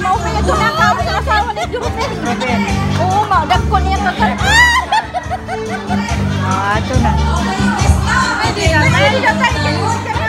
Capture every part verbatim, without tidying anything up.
maupay ito na ka sa asawa ni Jurupin. Oo, magdagko niya magkat. Ah, ito na. Pwede na. Pwede na tayo.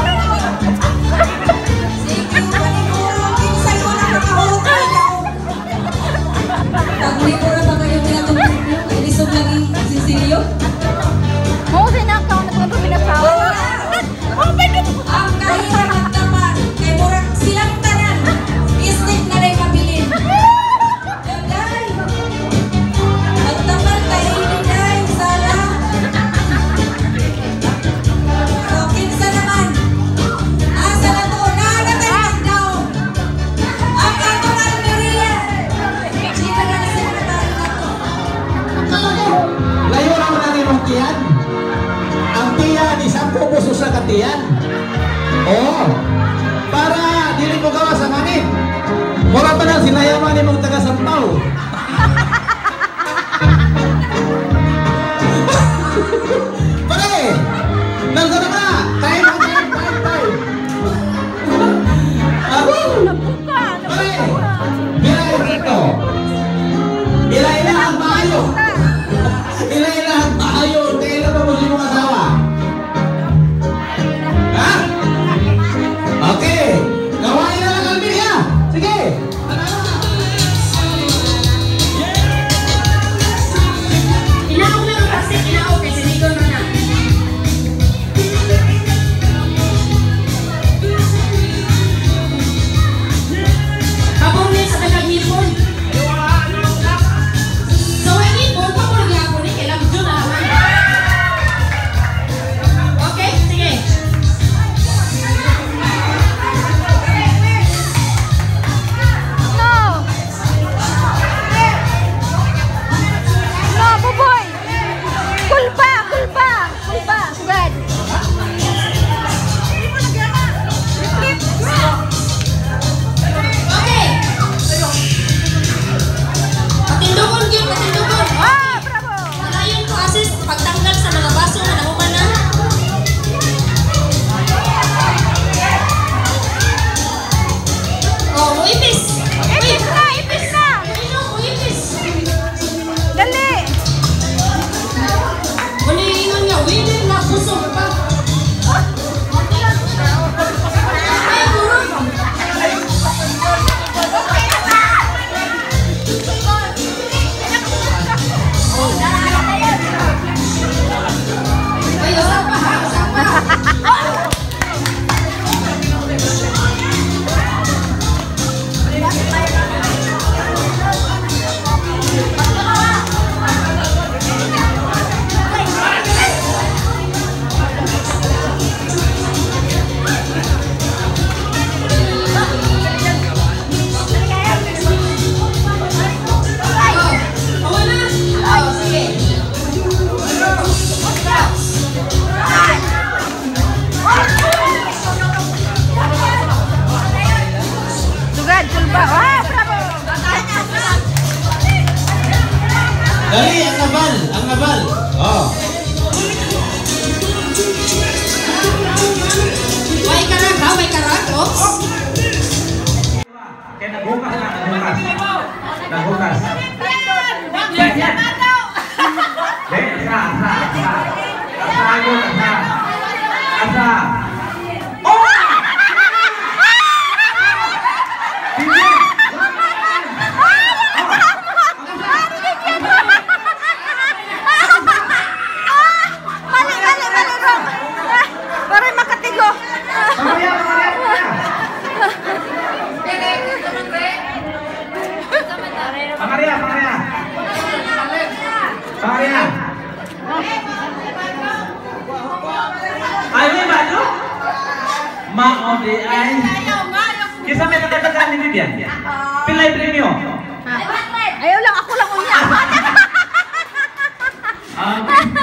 Tagulipura pa kayo pinatulog mo. Ilisog lagi sisilyo. Oo, sinakaw na ito pinasawa. Oh, pwede mo. Ang kahirap naman. Kay murag silang tanan. Isnik na rin mabilin. Day. Ang taman tayo ni Day. Sana. So, kinsa naman. Asa na to. Naanatay ang down. Ang atong Almeria. Chika na na sila na to. Layo naman natin ang tiyan. Ang tiyan, isang pupuso sa katiyan. Oo. Para dili mo gawa sa mangit. Mura pa lang sinayaman ni mong taga-sampaw. Pare! Nandiyan na ka! Time, time, time, time! Pare! Bilay dito! Ilay-ila ang maayo! Ilay-ila ang maayo! Kailan pa mo si mong asawa? Ha? Okay! Gawain na lang ang Almeria! Sige! Inaog na ang plastic. Inaog. Kasi dito na na. Habang niya sa taga-hipon. So, ang hipon, papulang hapon eh. Kailang dyan na naman. Okay? Sige. No! No, buboy! Kulpa! Kulpa! Kulpa! Sugad! Okay. Patindugon yun, patindugon. Ah, bravo! Malayon ko assist pagtanggal sa mga baso na nakuman na. Oh, muipis. Ipis na! Ipis na! Ano, muipis. Dali! Muliingon nga, winner na puso pa. Ay, kurong. Ay, usap pa ha, usap pa. Oh, awan na. Oh, sige. Sugad! Kulpa! Ah, bravo! Dali, ang nabal! Ang nabal! Oh. May karak ha, may karak. Oops. Kaya naghukas na, naghukas. Naghukas. Yan, yan. Dahil, asa, asa, asa. Asa yun, asa. Asa. Oh! Hindi! Mali, mali, mali, wrong! Parang makatigo! Maria, Maria, Maria! Maria, Maria! Maria! Ay, may balo? Maon di ay. Kisa may nakatagaan ni Vivian? Pilay premium? Ayaw lang, ako lang unya! Ah,